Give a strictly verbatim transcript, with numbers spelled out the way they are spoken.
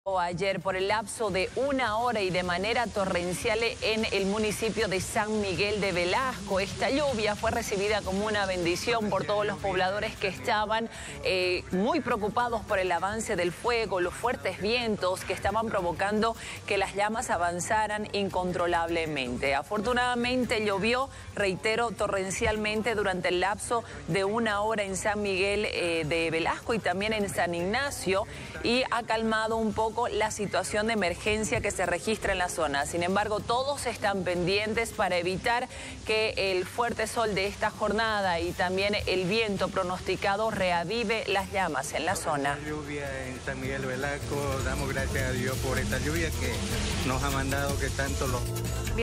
Ayer por el lapso de una hora y de manera torrencial en el municipio de San Miguel de Velasco. Esta lluvia fue recibida como una bendición por todos los pobladores que estaban eh, muy preocupados por el avance del fuego, los fuertes vientos que estaban provocando que las llamas avanzaran incontrolablemente. Afortunadamente llovió, reitero, torrencialmente durante el lapso de una hora en San Miguel eh, de Velasco y también en San Ignacio, y ha calmado un poco la situación de emergencia que se registra en la zona. Sin embargo, todos están pendientes para evitar que el fuerte sol de esta jornada y también el viento pronosticado reavive las llamas en la zona. Lluvia en San Miguel Velasco, damos gracias a Dios por esta lluvia que nos ha mandado que tanto los...